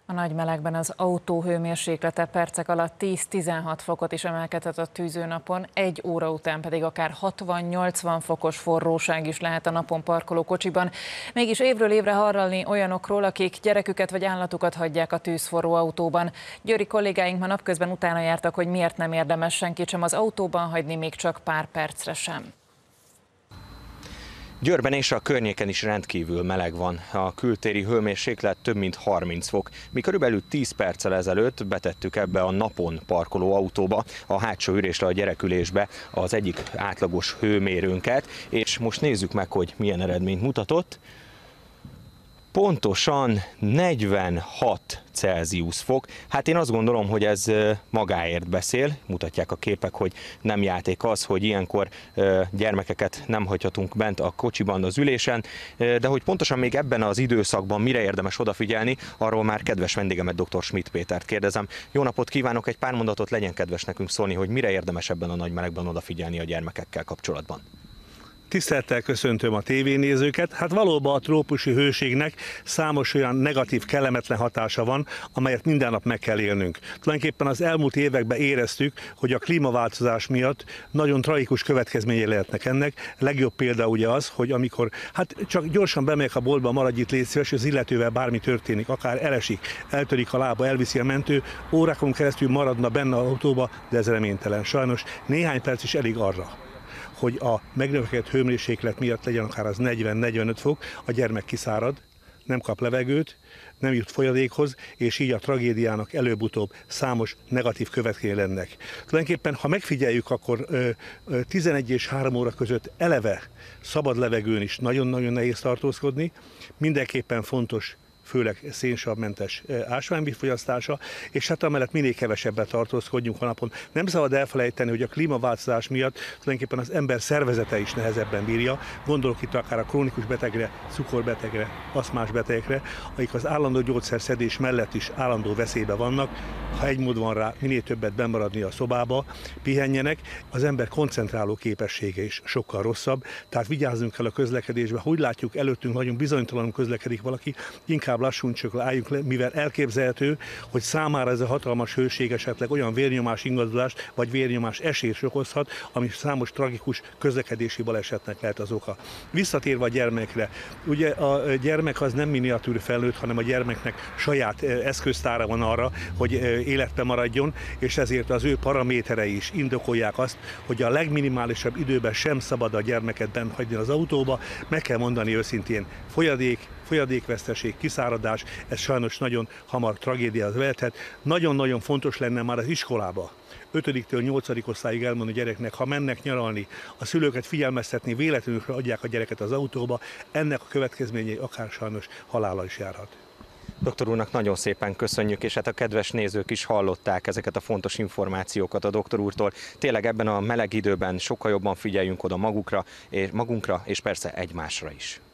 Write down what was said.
A nagy melegben az autó hőmérséklete percek alatt 10-16 fokot is emelkedhet a tűzőnapon, 1 óra után pedig akár 60-80 fokos forróság is lehet a napon parkoló kocsiban. Mégis évről évre hallani olyanokról, akik gyereküket vagy állatukat hagyják a tűzforró autóban. Győri kollégáink ma napközben utána jártak, hogy miért nem érdemes senkit sem az autóban hagyni, még csak pár percre sem. Győrben és a környéken is rendkívül meleg van. A kültéri hőmérséklet több mint 30 fok. Mi körülbelül 10 perccel ezelőtt betettük ebbe a napon parkoló autóba, a hátsó ülésre, a gyerekülésbe az egyik átlagos hőmérőnket, és most nézzük meg, hogy milyen eredményt mutatott. Pontosan 46 Celsius fok. Hát én azt gondolom, hogy ez magáért beszél. Mutatják a képek, hogy nem játék az, hogy ilyenkor gyermekeket nem hagyhatunk bent a kocsiban, az ülésen, de hogy pontosan még ebben az időszakban mire érdemes odafigyelni, arról már kedves vendégemet, dr. Schmidt Pétert kérdezem. Jó napot kívánok, egy pár mondatot legyen kedves nekünk szólni, hogy mire érdemes ebben a nagy melegben odafigyelni a gyermekekkel kapcsolatban. Tisztelettel köszöntöm a tévénézőket. Hát valóban a trópusi hőségnek számos olyan negatív, kellemetlen hatása van, amelyet minden nap meg kell élnünk. Tulajdonképpen az elmúlt években éreztük, hogy a klímaváltozás miatt nagyon tragikus következményei lehetnek ennek. Legjobb példa ugye az, hogy amikor csak gyorsan bemegyek a boltba, maradj itt, légy szíves, az illetővel bármi történik, akár elesik, eltörik a lába, elviszi a mentő, órákon keresztül maradna benne az autóba, de ez reménytelen. Sajnos néhány perc is elég arra, hogy a megnövekedett hőmérséklet miatt legyen akár az 40-45 fok, a gyermek kiszárad, nem kap levegőt, nem jut folyadékhoz, és így a tragédiának előbb-utóbb számos negatív következményei lennek. Tulajdonképpen, ha megfigyeljük, akkor 11 és 3 óra között eleve szabad levegőn is nagyon-nagyon nehéz tartózkodni, mindenképpen fontos, főleg szénsavmentes ásványvíz fogyasztása, és hát amellett minél kevesebbet tartózkodjunk a napon. Nem szabad elfelejteni, hogy a klímaváltozás miatt tulajdonképpen az ember szervezete is nehezebben bírja. Gondolok itt akár a krónikus betegre, cukorbetegre, aszmás betegekre, akik az állandó gyógyszerszedés mellett is állandó veszélybe vannak. Ha egy mód van rá, minél többet bemaradni a szobába, pihenjenek, az ember koncentráló képessége is sokkal rosszabb, tehát vigyázzunk el a közlekedésbe. Hogy látjuk, előttünk nagyon bizonytalanul közlekedik valaki, inkább lassultsuk le, álljunk le, mivel elképzelhető, hogy számára ez a hatalmas hőség esetleg olyan vérnyomás ingadozást vagy vérnyomás esést okozhat, ami számos tragikus közlekedési balesetnek lehet az oka. Visszatérve a gyermekre, ugye a gyermek az nem miniatűr felnőtt, hanem a gyermeknek saját eszköztára van arra, hogy életben maradjon, és ezért az ő paraméterei is indokolják azt, hogy a legminimálisabb időben sem szabad a gyermeket bent hagyni az autóba. Meg kell mondani őszintén, folyadékveszteség, kiszáradás, ez sajnos nagyon hamar tragédiához vezethet. Nagyon-nagyon fontos lenne már az iskolába 5-től 8. osztályig elmondani a gyereknek, ha mennek nyaralni, a szülőket figyelmeztetni, véletlenül adják a gyereket az autóba, ennek a következményei akár sajnos halállal is járhat. Doktor úrnak nagyon szépen köszönjük, és hát a kedves nézők is hallották ezeket a fontos információkat a doktor úrtól. Tényleg ebben a meleg időben sokkal jobban figyeljünk oda magunkra és persze egymásra is.